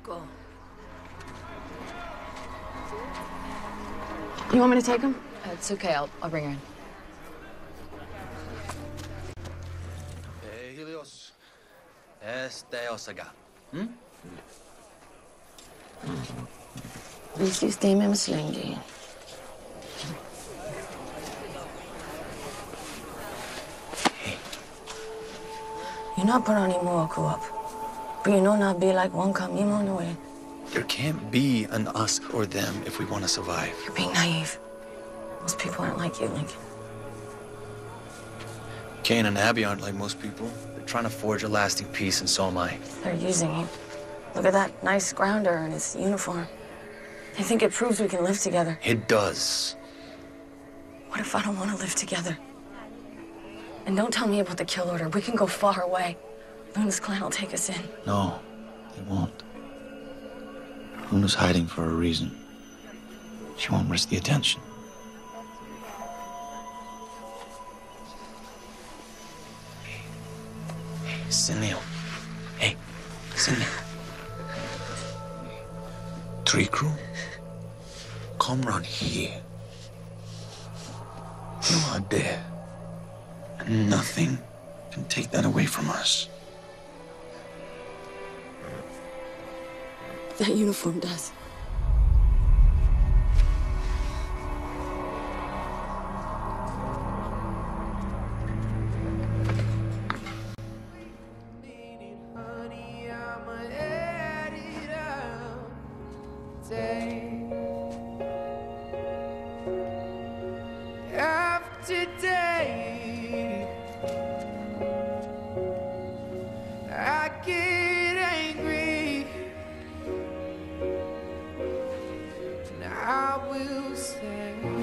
Go. You want me to take him? It's okay. I'll bring her in. Helios. Este acá. Sistema Slengi. You're not putting any more up. But you know not be like one come on the way. There can't be an us or them if we want to survive. You're being naive. Most people aren't like you, Lincoln. Cain and Abby aren't like most people. They're trying to forge a lasting peace, and so am I. They're using you. Look at that nice grounder in his uniform. They think it proves we can live together. It does. What if I don't want to live together? And don't tell me about the kill order. We can go far away. Luna's clan will take us in. No, they won't. Luna's hiding for a reason. She won't risk the attention. Hey, Sinleo. Hey, Sinleo. Tree crew, come round here. You are there. And nothing can take that away from us. That uniform does. After day, I get angry, and I will say